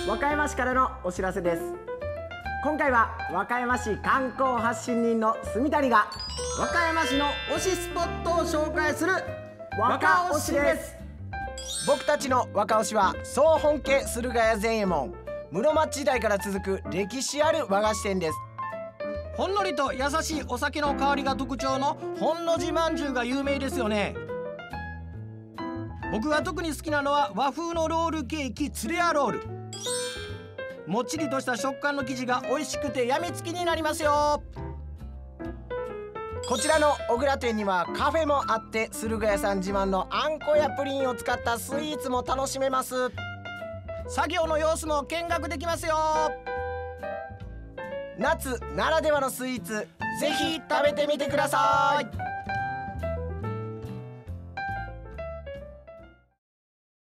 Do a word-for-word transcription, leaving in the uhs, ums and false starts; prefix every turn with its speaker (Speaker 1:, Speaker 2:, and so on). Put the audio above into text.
Speaker 1: 和歌山市からのお知らせです。今回は和歌山市観光発信人の住谷が和歌山市の推しスポットを紹介する和歌推しです。
Speaker 2: 僕たちの若推しは総本家駿河屋善右衛門、室町時代から続く歴史ある和菓子店です。
Speaker 3: ほんのりと優しいお酒の香りが特徴の本の字まんじゅうが有名ですよね。僕が特に好きなのは和風のロールケーキツレアロール。もっちりとした食感の生地が美味しくてやみつきになりますよ。
Speaker 2: こちらの小倉店にはカフェもあって、駿河屋さん自慢のあんこやプリンを使ったスイーツも楽しめます。
Speaker 3: 作業の様子も見学できますよ。
Speaker 2: 夏ならではのスイーツ、ぜひ食べてみてください。